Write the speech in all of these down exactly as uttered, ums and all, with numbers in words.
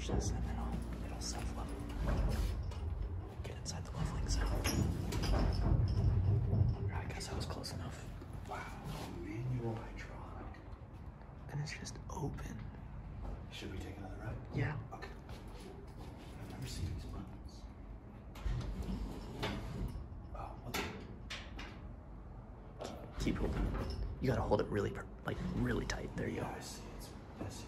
watch this and then I'll, it'll self-level. Get inside the leveling zone. I guess I was close enough. Wow, manual hydraulic. And it's just open. Should we take another ride? Yeah. Okay. I've never seen these buttons. Oh, what the? Keep holding it. You gotta hold it really, per- like really tight. There you Yeah, go. I see. It's messy.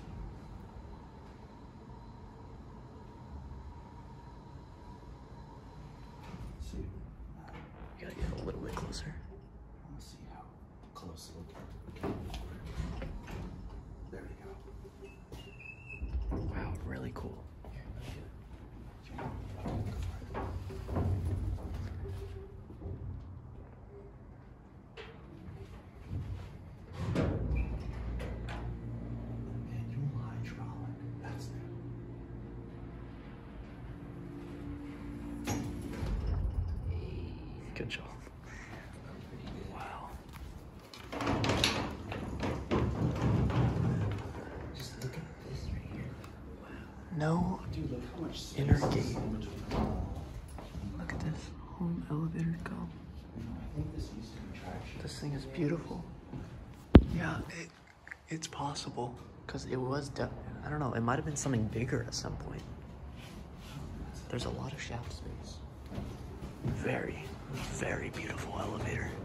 See, uh, You gotta get a little bit closer. I want to see how close it will get. There we go. Wow, really cool. Manual hydraulic. That's new. Good job. Wow. Just look at this right here. No Dude, look how much space inner is gate. in between. Look at this. Home elevator go. I think this used to be traction. This thing is beautiful. Yeah, it, it's possible. Because it was, de- I don't know, it might have been something bigger at some point. There's a lot of shaft space. Very, very beautiful elevator.